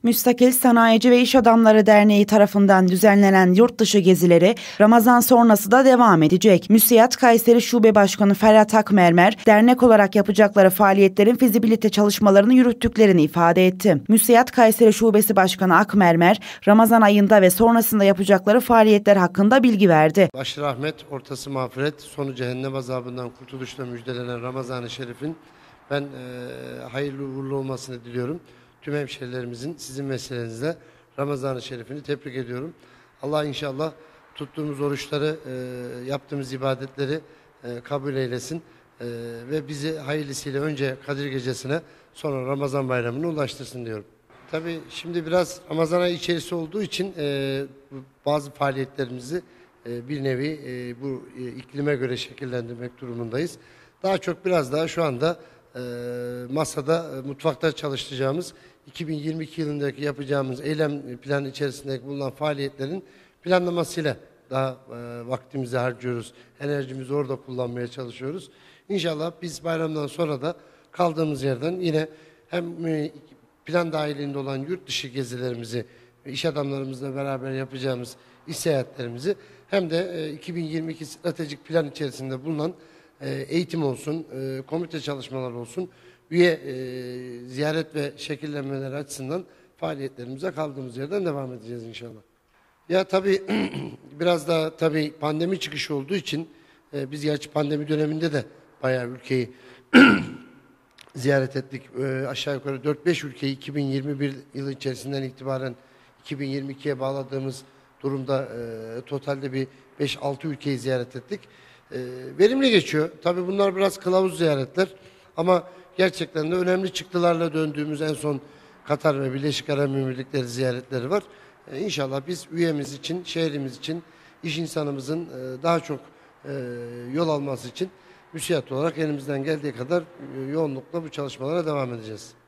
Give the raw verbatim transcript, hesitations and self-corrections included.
Müstakil Sanayici ve İş Adamları Derneği tarafından düzenlenen yurt dışı gezileri Ramazan sonrası da devam edecek. MÜSİAD Kayseri Şube Başkanı Ferhat Akmermer, dernek olarak yapacakları faaliyetlerin fizibilite çalışmalarını yürüttüklerini ifade etti. MÜSİAD Kayseri Şubesi Başkanı Akmermer, Ramazan ayında ve sonrasında yapacakları faaliyetler hakkında bilgi verdi. Başı rahmet, ortası mağfiret, sonu cehennem azabından kurtuluşla müjdelenen Ramazan-ı Şerif'in ben e, hayırlı uğurlu olmasını diliyorum. Tüm hemşehrilerimizin sizin vesilenizle Ramazan-ı Şerif'ini tebrik ediyorum. Allah inşallah tuttuğumuz oruçları, e, yaptığımız ibadetleri e, kabul eylesin e, ve bizi hayırlısıyla önce Kadir Gecesi'ne sonra Ramazan Bayramı'na ulaştırsın diyorum. Tabii şimdi biraz Ramazan ayı içerisi olduğu için e, bazı faaliyetlerimizi e, bir nevi e, bu e, iklime göre şekillendirmek durumundayız. Daha çok biraz daha şu anda e, masada, e, mutfakta çalıştıracağımız iki bin yirmi iki yılındaki yapacağımız eylem planı içerisindeki bulunan faaliyetlerin planlamasıyla daha e, vaktimizi harcıyoruz. Enerjimizi orada kullanmaya çalışıyoruz. İnşallah biz bayramdan sonra da kaldığımız yerden yine hem e, plan dahilinde olan yurt dışı gezilerimizi, iş adamlarımızla beraber yapacağımız iş seyahatlerimizi hem de iki bin yirmi iki stratejik plan içerisinde bulunan eğitim olsun, komite çalışmaları olsun, üye ziyaret ve şekillenmeler açısından faaliyetlerimize kaldığımız yerden devam edeceğiz inşallah. Ya tabii biraz da tabii pandemi çıkışı olduğu için biz gerçi pandemi döneminde de bayağı ülkeyi ziyaret ettik. E, aşağı yukarı dört beş ülkeyi iki bin yirmi bir yılı içerisinden itibaren iki bin yirmi ikiye bağladığımız durumda e, totalde bir beş altı ülkeyi ziyaret ettik. E, verimli geçiyor. Tabii bunlar biraz kılavuz ziyaretler ama gerçekten de önemli çıktılarla döndüğümüz en son Katar ve Birleşik Arap Emirlikleri ziyaretleri var. E, İnşallah biz üyemiz için, şehrimiz için, iş insanımızın e, daha çok e, yol alması için MÜSİAD olarak elimizden geldiği kadar yoğunlukla bu çalışmalara devam edeceğiz.